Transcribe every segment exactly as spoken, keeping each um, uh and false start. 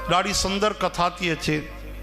ॾाढी सुंदर कथा थी अचे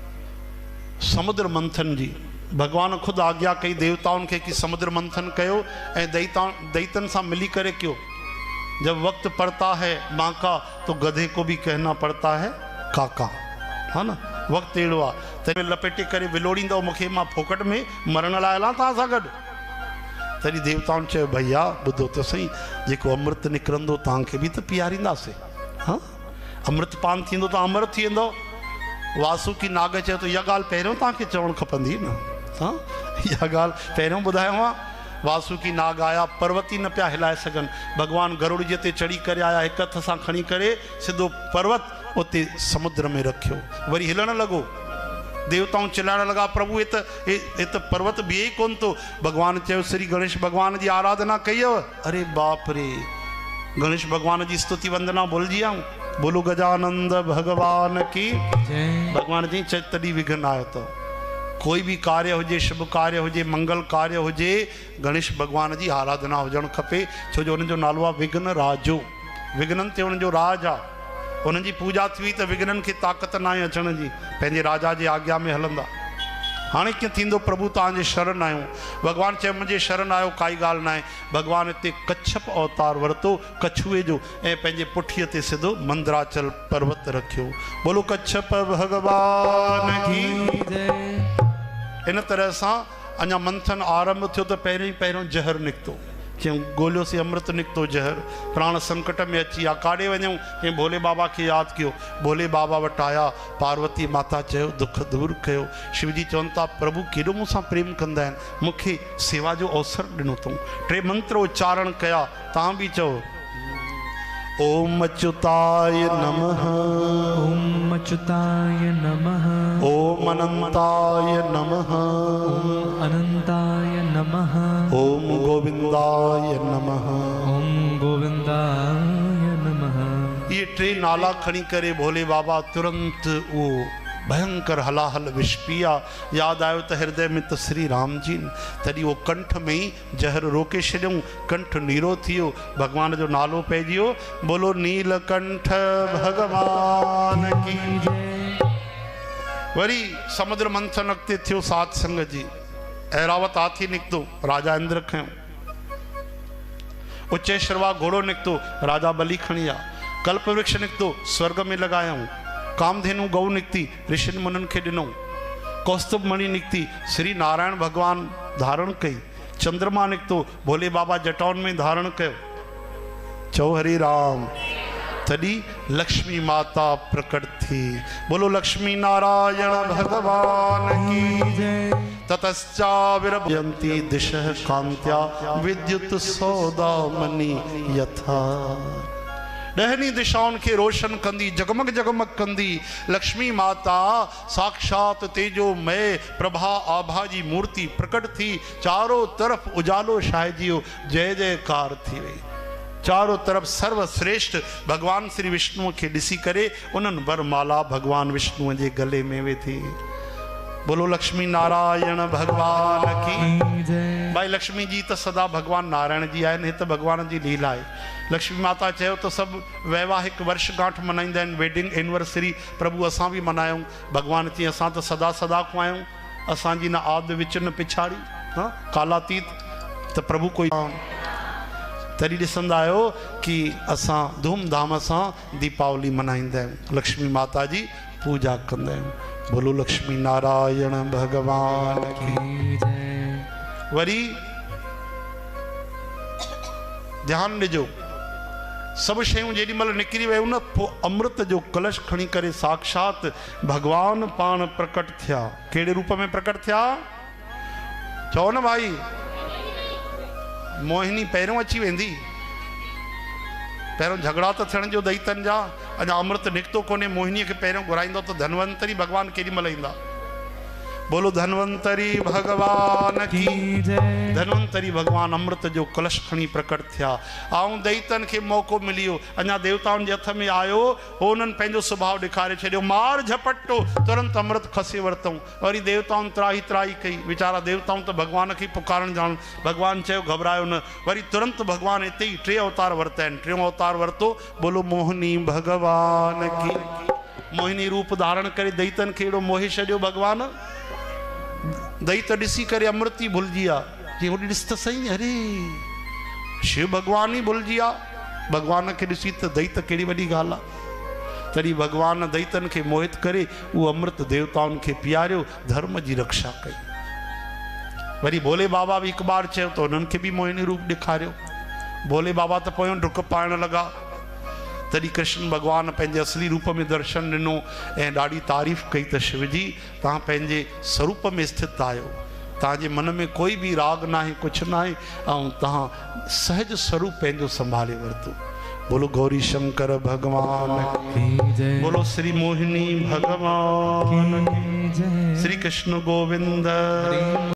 समुद्र मंथन जी। भगवान खुद आज्ञा कई देवताउन के कि समुद्र मंथन कयो ऐं दैता दैतन सां मिली करे कयो। जब वक्त पड़ता है माँ का तो गधे को भी कहना पड़ता है काका, है ना। वक्त अहिड़ो आहे त लपेटे करे विलोड़ींदव मूंखे, मां फोकट में मरण लाइ हलां तव्हां सां गॾु। तॾहिं देवताउनि चयो भैया ॿुधो त सही, जेको अमृत निकिरंदो तव्हांखे बि त पीआरींदासीं। हाँ, अमृत पान थींदो त अमर थी वेंदो। वासुकी नाग चयो त इहा ॻाल्हि पहिरियों तव्हांखे चवणु खपंदी न। हाँ, इहा ॻाल्हि पहिरियों ॿुधायो आहे। वासुकी नाग आया, पर्वत ई न पिया हिलाए सघनि। भगवान गरुड़ जे ते चढ़ी करे आया, हिक हथ सां खणी करे सिधो पर्वत उते समुद्र में रखियो, वरी हिलण लॻो। देवताऊं चिल्लाइण लॻा प्रभु हे त हे त पर्वत बीहे ई कोन थो। भगवान चयो श्री गणेश भगवान जी आराधना कयव? अरे बाप रे, गणेश भगवान जी स्तुति वंदना भुलिजी आऊं। बोलो गजानंद भगवान की जय। भगवान जी चयो तॾहिं विघ्न आयो त कोई भी कार्य हुजे, शुभ कार्य हुजे, मंगल कार्य हुजे, गणेश भगवान जी आराधना हुजणु खपे। छो जो उनजो नालो आहे विघ्न राजो। विघ्ननि ते उनजो राज आहे। उन्हनि जी पूजा थी वई त विघ्ननि खे ताक़त न आहे अचण जी, पंहिंजे राजा जी आज्ञा में हलंदा। हाणे कीअं थींदो? प्रभु तव्हांजे शरण आहियूं। भगवान चयो मुंहिंजे शरण आयो, काई ॻाल्हि न आहे। भगवान हिते कच्छप अवतार वरितो, कछुए जो, ऐं पंहिंजे पुठीअ ते सिधो मंदराचल पर्वत रखियो। बोलो कच्छप भगवान की जय। इन तरह सां अञा मंथन आरंभ थियो त पहिरियों ई पहिरियों जहर निकितो। क्यों गोलियों से अमृत निकतो जहर। प्राण संकट में अची आ, काॾे वञूं? कंहिं भोले बाबा के याद कियो। भोले बाबा वटि आया। पार्वती माता चयो दुख दूर कयो। शिवजी चवनि था प्रभु केॾो मूंसां प्रेम कंदा आहिनि, मूंखे सेवा जो अवसर ॾिनो अथऊं। टे मंत्र उच्चारण कया, तव्हां बि चओ। ओम अच्युताय नमः, ओम अच्युताय नमः, ओम अनंताय नमः, ओम अनंताय नमः, ओम गोविंदाय नमः, ओम गोविंदाय नमः। ये टे नाला खणी करे भोले बाबा तुरंत वो भयंकर हलाहल विष पिया। याद आयो त हृदय में त श्री राम जी, तॾहिं वो कंठ में ही जहर रोके छॾियऊं। कंठ नीरो थियो, भगवान जो नालो पइजी वियो। बोलो नीलकंठ भगवान की जय। वरी समुद्र मंथन अॻिते थियो सात संग जी। ऐरावत हाथी निकितो, राजा इंद्र खयो। उच्चे श्रवा घोड़ो निकितो, राजा बलि खणी आ। कल्प वृक्ष निकितो, स्वर्ग में लॻायऊं। कामधेनु गौ निकती, ऋषि मुननि खे ॾिनो। कौस्तुभ मणि निकती, श्री नारायण भगवान धारण कई। चंद्रमा निकतो, भोले बाबा जटाउन में धारण कयो। चओ हरि राम। तॾहिं लक्ष्मी माता प्रकट थी। बोलो लक्ष्मी नारायण भगवान की जय। ततश्चाविर्भयन्ति दिशः कान्त्या विद्युत सौदामणि यथा। ॾहनी दिशाउनि खे रोशन कंदी, जगमग जगमग कंदी लक्ष्मी माता साक्षात तेजोमय प्रभा आभा जी मूर्ति प्रकट थी। चारों तरफ उजालो छाइजी वियो, जय जयकार थी वई। चारों तरफ सर्वश्रेष्ठ भगवान श्री विष्णु के ॾिसी करे उन्हनि वरमाला भगवान विष्णु जे गले में विधी। बोलो लक्ष्मी नारायण भगवान की जय। भाई लक्ष्मी जी तो सदा भगवान नारायण जी आहिनि, हे त भगवान जी लीला है। लक्ष्मी माता चयो तो सब वैवाहिक वर्षगांठ मनाईंदा आहिनि, वेडिंग एनिवर्सरी। प्रभु असां भी मनायूं। भगवान चई असां तो सदा सदा को आहियूं, असांजी न आद विच न पिछाड़ी, हाँ कालातीत। तो प्रभु कोई तरी ॾिसंदा आहियो कि असां धूमधाम सां दीपावली मनाईंदा आहियूं, लक्ष्मी माता जी पूजा कंदा आहियूं। बोलो लक्ष्मी नारायण भगवान की जय। वरी ध्यान ॾिजो, सब शयूं जेॾी महिल निकिरी वियूं न, पोइ अमृत जो कलश खणी करे साक्षात भगवान पाण प्रकट थिया। कहिड़े रूप में प्रकट थिया? चओ न भाई। मोहिनी पहिरियों अची वेंदी, पहिरियों झगड़ा तो थियण जो दैतन जा। अञा अमृत निकितो कोन्हे, मोहिनीअ खे पहिरियों घुराईंदो त धनवंतरी भगवान केॾी महिल ईंदा। बोलो धनवंतरी भगवान की जय। धनवंतरी भगवान अमृत जो कलश खणी प्रकट थिया। आऊं दैतन के मौको मिलियो, अञा देवताउनि जे हथ में आयो, उन्हनि पंहिंजो स्वभाव ॾेखारे छॾियो। मार झपटो, तुरंत अमृत खसे वरितऊं। वरी देवताउनि त्राही त्राही कई। वीचारा देवताउनि त भगवान खे पुकारण ॼाण। भगवान चयो घबरायो न। वरी तुरंत भगवान हिते ई टे अवतार वरिता आहिनि। टियों अवतार वरितो, बोलो मोहिनी भगवान की। मोहिनी रूप धारण करे दैतन खे एड़ो मोहे छॾियो भगवान। दैत ॾिसी करे अमृत ई भुलिजी विया कि होॾे ॾिस त सही, अरे शिव भगवान ही भुलिजी विया। भगवान खे ॾिसी त दैत कहिड़ी वॾी ॻाल्हि आहे। तॾहिं भगवान दैतन खे मोहित करे उहो अमृत देवताउनि खे पीआरियो, धर्म जी रक्षा कई। वरी भोले बाबा भी हिकु बार चयो त उन्हनि खे बि मोहिनी रूप ॾेखारियो। भोले बाबा त पोयों डुक पाइण लॻा। तॾहिं कृष्ण भगवान पंहिंजे असली रूप में दर्शन ॾिनो ऐं ॾाढी तारीफ़ कई त शिवजी तव्हां पंहिंजे स्वरूप में स्थित आहियो, तव्हांजे मन में कोई भी राग ना है, कुछ ना है, ऐं तव्हां सहज स्वरूप पंहिंजो संभाले वरितो। बोलो गौरी शंकर भगवान की जय, बोलो श्री मोहिनी भगवान की जय, श्री कृष्ण गोविंद।